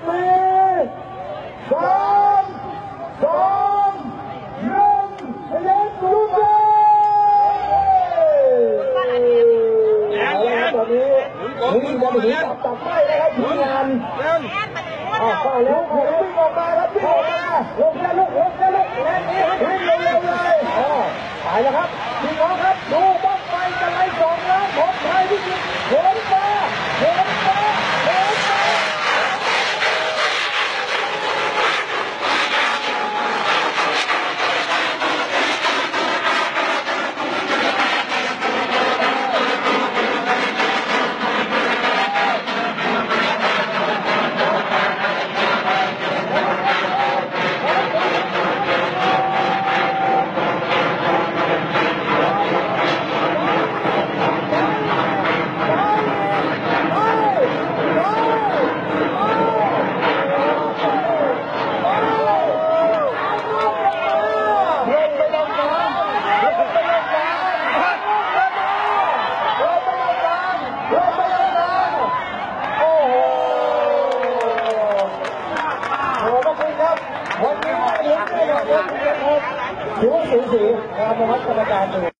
นี่จะถึงจับไม่นะครับทีมงานเข้าแล้ววิ่งออกมาครับวิ่งออกมาลงแล้วลุกแล้ววิ่งเร็วเลยไปแล้วครับพี่น้องครับดูบ้างไฟจะไล่สองแล้วของไทยที่โหนฟ้าวันนี้ถือว่าสูสีนะครับกรรมการ